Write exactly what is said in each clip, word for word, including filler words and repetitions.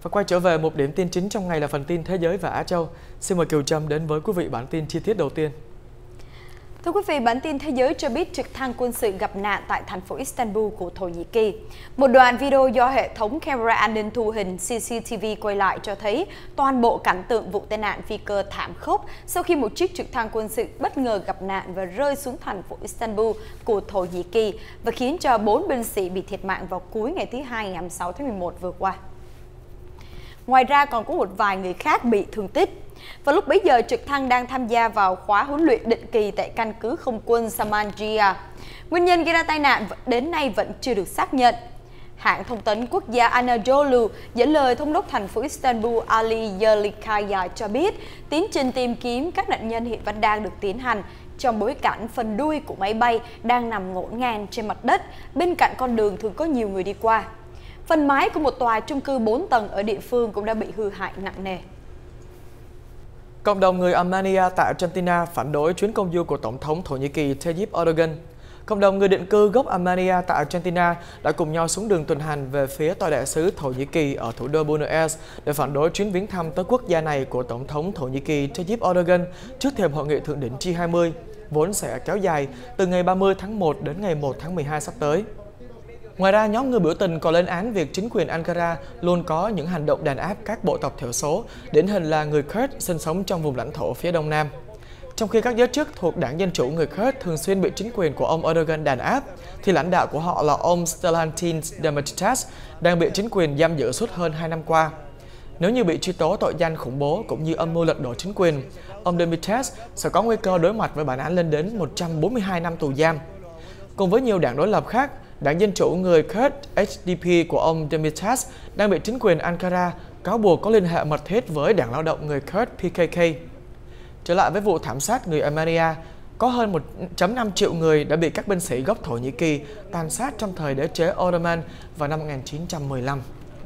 Và quay trở về một điểm tin chính trong ngày là phần tin thế giới và Á Châu. Xin mời Kiều Trâm đến với quý vị bản tin chi tiết đầu tiên. Thưa quý vị, bản tin thế giới cho biết trực thăng quân sự gặp nạn tại thành phố Istanbul của Thổ Nhĩ Kỳ. Một đoạn video do hệ thống camera an ninh thu hình xê xê tê vê quay lại cho thấy toàn bộ cảnh tượng vụ tai nạn phi cơ thảm khốc sau khi một chiếc trực thăng quân sự bất ngờ gặp nạn và rơi xuống thành phố Istanbul của Thổ Nhĩ Kỳ và khiến cho bốn binh sĩ bị thiệt mạng vào cuối ngày thứ Hai ngày hai mươi sáu tháng mười một vừa qua. Ngoài ra còn có một vài người khác bị thương tích. Vào lúc bấy giờ, trực thăng đang tham gia vào khóa huấn luyện định kỳ tại căn cứ không quân Samanjia. Nguyên nhân gây ra tai nạn đến nay vẫn chưa được xác nhận. Hãng thông tấn quốc gia Anadolu dẫn lời thống đốc thành phố Istanbul Ali Yerlikaya cho biết tiến trình tìm kiếm các nạn nhân hiện vẫn đang được tiến hành trong bối cảnh phần đuôi của máy bay đang nằm ngổn ngang trên mặt đất bên cạnh con đường thường có nhiều người đi qua. Phần mái của một tòa chung cư bốn tầng ở địa phương cũng đã bị hư hại nặng nề. Cộng đồng người Armenia tại Argentina phản đối chuyến công du của Tổng thống Thổ Nhĩ Kỳ Tayyip Erdogan. Cộng đồng người định cư gốc Armenia tại Argentina đã cùng nhau xuống đường tuần hành về phía tòa đại sứ Thổ Nhĩ Kỳ ở thủ đô Buenos Aires để phản đối chuyến viếng thăm tới quốc gia này của Tổng thống Thổ Nhĩ Kỳ Tayyip Erdogan trước thềm hội nghị thượng đỉnh G hai mươi, vốn sẽ kéo dài từ ngày ba mươi tháng một đến ngày một tháng mười hai sắp tới. Ngoài ra, nhóm người biểu tình còn lên án việc chính quyền Ankara luôn có những hành động đàn áp các bộ tộc thiểu số, điển hình là người Kurd sinh sống trong vùng lãnh thổ phía đông nam. Trong khi các giới chức thuộc đảng Dân chủ người Kurd thường xuyên bị chính quyền của ông Erdogan đàn áp, thì lãnh đạo của họ là ông Selahattin Demirtas đang bị chính quyền giam giữ suốt hơn hai năm qua. Nếu như bị truy tố tội danh khủng bố cũng như âm mưu lật đổ chính quyền, ông Demirtas sẽ có nguy cơ đối mặt với bản án lên đến một trăm bốn mươi hai năm tù giam. Cùng với nhiều đảng đối lập khác, Đảng Dân chủ người Kurd H D P của ông Demirtas đang bị chính quyền Ankara cáo buộc có liên hệ mật thiết với Đảng Lao động người Kurd P K K. Trở lại với vụ thảm sát người Armenia, có hơn một phẩy năm triệu người đã bị các binh sĩ gốc Thổ Nhĩ Kỳ tàn sát trong thời đế chế Ottoman vào năm một nghìn chín trăm mười lăm.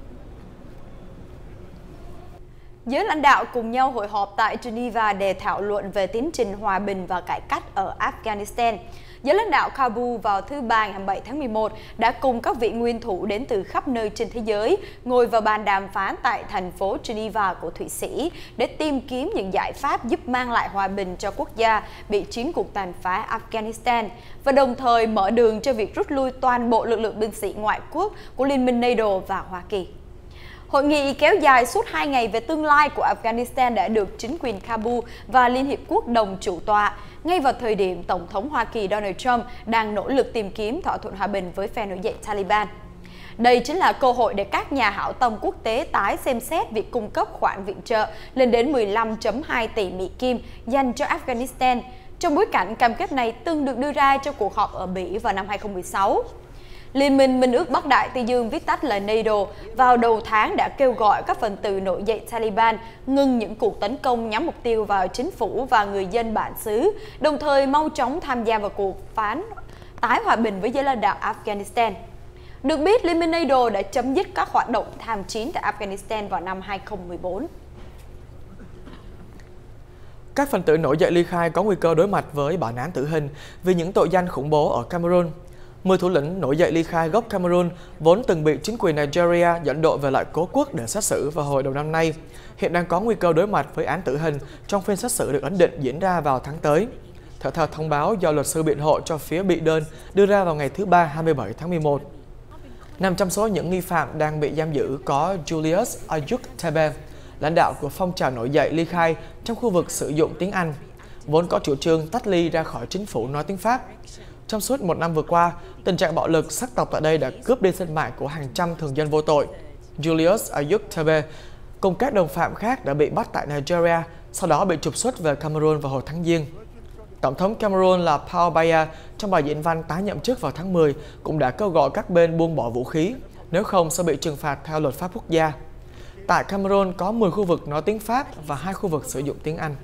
Giới lãnh đạo cùng nhau hội họp tại Geneva để thảo luận về tiến trình hòa bình và cải cách ở Afghanistan. Giới lãnh đạo Kabul vào thứ Ba ngày hai mươi bảy tháng mười một đã cùng các vị nguyên thủ đến từ khắp nơi trên thế giới ngồi vào bàn đàm phán tại thành phố Geneva của Thụy Sĩ để tìm kiếm những giải pháp giúp mang lại hòa bình cho quốc gia bị chiến cuộc tàn phá Afghanistan và đồng thời mở đường cho việc rút lui toàn bộ lực lượng binh sĩ ngoại quốc của Liên minh NATO và Hoa Kỳ. Hội nghị kéo dài suốt hai ngày về tương lai của Afghanistan đã được chính quyền Kabul và Liên Hiệp Quốc đồng chủ tọa, ngay vào thời điểm Tổng thống Hoa Kỳ Donald Trump đang nỗ lực tìm kiếm thỏa thuận hòa bình với phe nổi dậy Taliban. Đây chính là cơ hội để các nhà hảo tâm quốc tế tái xem xét việc cung cấp khoản viện trợ lên đến mười lăm phẩy hai tỷ Mỹ Kim dành cho Afghanistan, trong bối cảnh cam kết này từng được đưa ra cho cuộc họp ở Bỉ vào năm hai nghìn không trăm mười sáu. Liên minh Minh ước Bắc Đại Tây Dương viết tắt là NATO vào đầu tháng đã kêu gọi các phần tử nổi dậy Taliban ngừng những cuộc tấn công nhắm mục tiêu vào chính phủ và người dân bản xứ, đồng thời mau chóng tham gia vào cuộc phán tái hòa bình với giới lãnh đạo Afghanistan. Được biết, Liên minh NATO đã chấm dứt các hoạt động tham chiến tại Afghanistan vào năm hai nghìn không trăm mười bốn. Các phần tử nổi dậy ly khai có nguy cơ đối mặt với bản án tử hình vì những tội danh khủng bố ở Cameroon. mười thủ lĩnh nổi dậy ly khai gốc Cameroon vốn từng bị chính quyền Nigeria dẫn độ về lại cố quốc để xét xử vào hồi đầu năm nay, hiện đang có nguy cơ đối mặt với án tử hình trong phiên xét xử được ấn định diễn ra vào tháng tới. Theo theo thông báo do luật sư biện hộ cho phía bị đơn đưa ra vào ngày thứ Ba hai mươi bảy tháng mười một. Nằm trong số những nghi phạm đang bị giam giữ có Julius Ayuk Tebe, lãnh đạo của phong trào nổi dậy ly khai trong khu vực sử dụng tiếng Anh, vốn có chủ trương tách ly ra khỏi chính phủ nói tiếng Pháp. Trong suốt một năm vừa qua, tình trạng bạo lực sắc tộc tại đây đã cướp đi sinh mạng của hàng trăm thường dân vô tội. Julius Ayuk Tebe cùng các đồng phạm khác đã bị bắt tại Nigeria, sau đó bị trục xuất về Cameroon vào hồi tháng Giêng. Tổng thống Cameroon là Paul Biya trong bài diễn văn tái nhậm chức vào tháng mười cũng đã kêu gọi các bên buông bỏ vũ khí, nếu không sẽ bị trừng phạt theo luật pháp quốc gia. Tại Cameroon có mười khu vực nói tiếng Pháp và hai khu vực sử dụng tiếng Anh.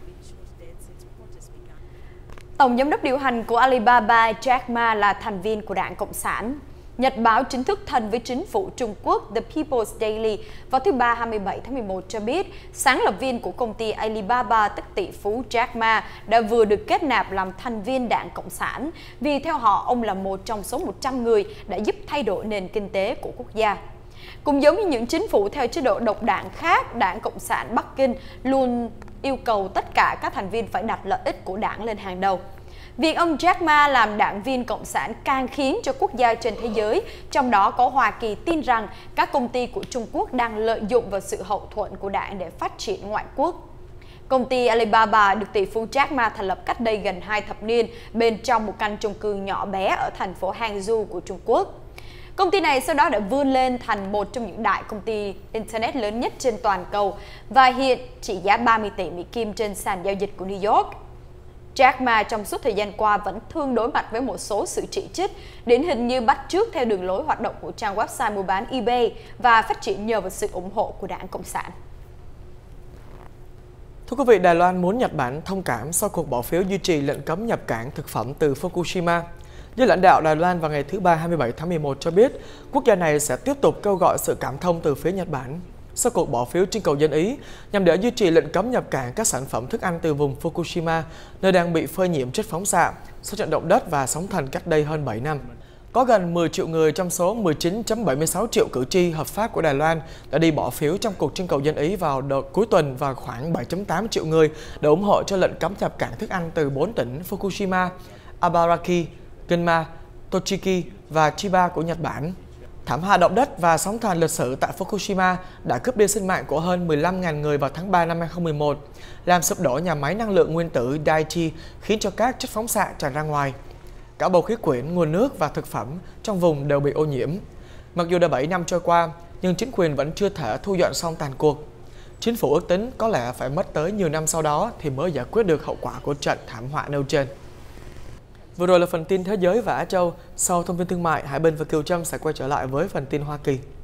Tổng giám đốc điều hành của Alibaba Jack Ma là thành viên của Đảng Cộng sản. Nhật báo chính thức thân với chính phủ Trung Quốc The People's Daily vào thứ Ba hai mươi bảy tháng mười một cho biết sáng lập viên của công ty Alibaba tức tỷ phú Jack Ma đã vừa được kết nạp làm thành viên Đảng Cộng sản vì theo họ ông là một trong số một trăm người đã giúp thay đổi nền kinh tế của quốc gia. Cũng giống như những chính phủ theo chế độ độc đảng khác, Đảng Cộng sản Bắc Kinh luôn yêu cầu tất cả các thành viên phải đặt lợi ích của đảng lên hàng đầu. Việc ông Jack Ma làm đảng viên Cộng sản càng khiến cho quốc gia trên thế giới, trong đó có Hoa Kỳ, tin rằng các công ty của Trung Quốc đang lợi dụng vào sự hậu thuẫn của đảng để phát triển ngoại quốc. Công ty Alibaba được tỷ phú Jack Ma thành lập cách đây gần hai thập niên bên trong một căn chung cư nhỏ bé ở thành phố Hangzhou của Trung Quốc. Công ty này sau đó đã vươn lên thành một trong những đại công ty Internet lớn nhất trên toàn cầu và hiện trị giá ba mươi tỷ Mỹ Kim trên sàn giao dịch của New York. Jack Ma trong suốt thời gian qua vẫn thường đối mặt với một số sự chỉ trích, điển hình như bắt chước theo đường lối hoạt động của trang website mua bán eBay và phát triển nhờ vào sự ủng hộ của Đảng Cộng sản. Thưa quý vị, Đài Loan muốn Nhật Bản thông cảm sau cuộc bỏ phiếu duy trì lệnh cấm nhập cảng thực phẩm từ Fukushima. Giới lãnh đạo Đài Loan vào ngày thứ Ba hai mươi bảy tháng mười một cho biết quốc gia này sẽ tiếp tục kêu gọi sự cảm thông từ phía Nhật Bản sau cuộc bỏ phiếu trưng cầu dân Ý nhằm để duy trì lệnh cấm nhập cảng các sản phẩm thức ăn từ vùng Fukushima, nơi đang bị phơi nhiễm chất phóng xạ sau trận động đất và sóng thần cách đây hơn bảy năm. Có gần mười triệu người trong số mười chín phẩy bảy mươi sáu triệu cử tri hợp pháp của Đài Loan đã đi bỏ phiếu trong cuộc trưng cầu dân Ý vào đợt cuối tuần và khoảng bảy phẩy tám triệu người để ủng hộ cho lệnh cấm nhập cảng thức ăn từ bốn tỉnh Fukushima, Abaraki, Gunma, Tochigi và Chiba của Nhật Bản. Thảm họa động đất và sóng thần lịch sử tại Fukushima đã cướp đi sinh mạng của hơn mười lăm nghìn người vào tháng ba năm hai nghìn không trăm mười một, làm sụp đổ nhà máy năng lượng nguyên tử Daiichi khiến cho các chất phóng xạ tràn ra ngoài. Cả bầu khí quyển, nguồn nước và thực phẩm trong vùng đều bị ô nhiễm. Mặc dù đã bảy năm trôi qua, nhưng chính quyền vẫn chưa thể thu dọn xong tàn cuộc. Chính phủ ước tính có lẽ phải mất tới nhiều năm sau đó thì mới giải quyết được hậu quả của trận thảm họa nêu trên. Vừa rồi là phần tin thế giới và Á Châu. Sau thông tin thương mại, Hải Bình và Kiều Trâm sẽ quay trở lại với phần tin Hoa Kỳ.